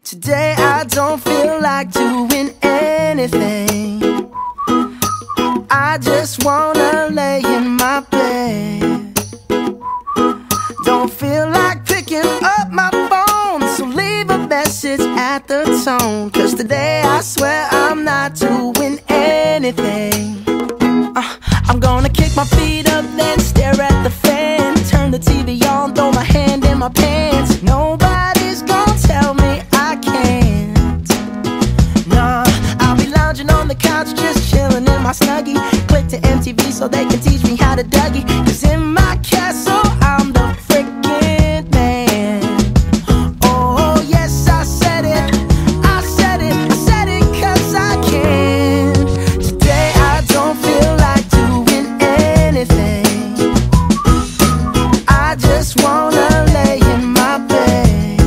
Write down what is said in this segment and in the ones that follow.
Today I don't feel like doing anything. I just wanna lay in my bed. Don't feel like picking up my phone, so leave a message at the tone. 'Cause today I swear I'm not doing anything. I'm gonna kick my feet up, then stare at the fan. Turn the TV on, throw my hand in my pants. Nobody's gonna tell me I can't. Nah, I'll be lounging on the couch, just chilling in my Snuggie. Click to MTV so they can teach me how to Dougie. 'Cause in my castle, I'm the freaking man. Oh, yes, I said it. I said it, I said it 'cause I can. Today I don't feel like doing anything. I just wanna lay in my bed.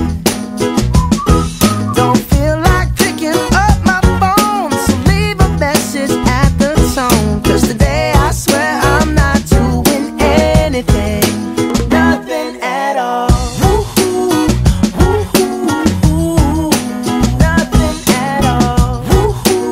Don't feel like picking up my phone, so leave a message at the tone. 'Cause today I swear I'm not doing anything. Nothing at all. Woo-hoo, woo-hoo, nothing at all. Woo-hoo,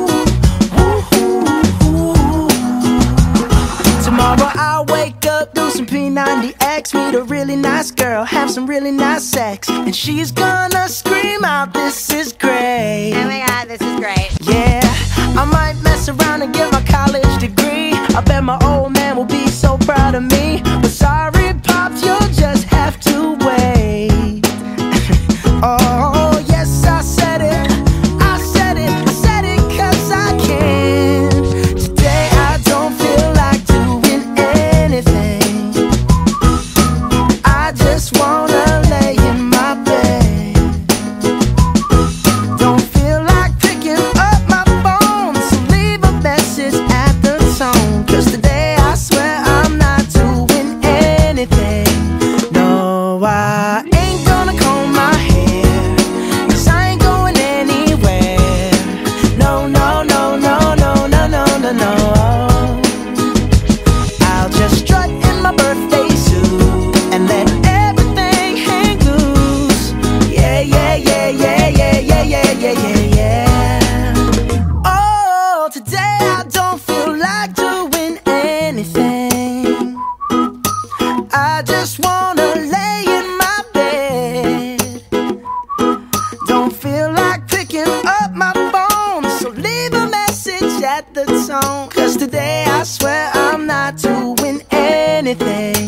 woo-hoo. Tomorrow I'll wake up, do some P90X, meet a really nice girl, have some really nice sex, and she's gonna scream out, "This is great." Oh my god, this is great. Yeah, I might mess around and get my college degree. I bet my old man will be so proud of me. But sorry, Pops, you'll just have to wait. Oh, yes, I said it. I said it. I said it 'cause I can. Today I don't feel like doing anything. I just wanna lay in my bed. Don't feel like picking up my phone, so leave a message at the tone. 'Cause today I swear I'm not doing anything. No, I ain't gonna comb my hair, 'cause I ain't going anywhere. No, no, no, no, no, no, no, no, no. I'll just strut in my birthday suit and let everything hang loose. Yeah, yeah, yeah, yeah, yeah, yeah, yeah, yeah, yeah, yeah. Oh, today I don't feel like doing anything. I just wanna lay in my bed. Don't feel like picking up my phone, so leave a message at the tone. 'Cause today I swear I'm not doing anything.